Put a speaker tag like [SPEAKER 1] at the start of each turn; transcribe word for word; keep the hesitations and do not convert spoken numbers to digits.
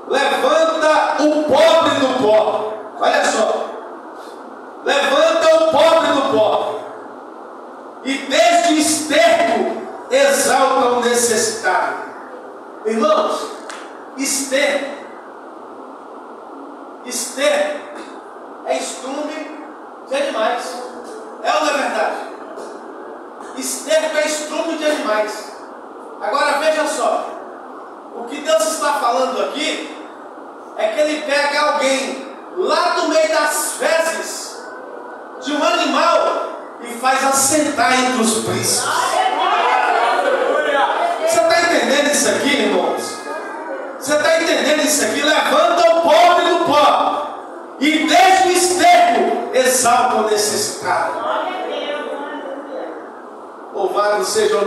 [SPEAKER 1] levanta o pobre do pó. Olha só, levanta o pobre do pó, e desde o esterco exalta o necessitado. Irmãos, esterco, esterco é estrume de animais. É ou não é verdade? Esterco é estrume de animais. Agora veja só, o que Deus está falando aqui é que Ele pega alguém lá do meio das fezes de um animal e faz assentar entre os príncipes. Você está entendendo isso aqui, irmãos? Você está entendendo isso aqui? Levanta o pobre do pó, e desde o esterco exalta o necessitado. Louvado seja o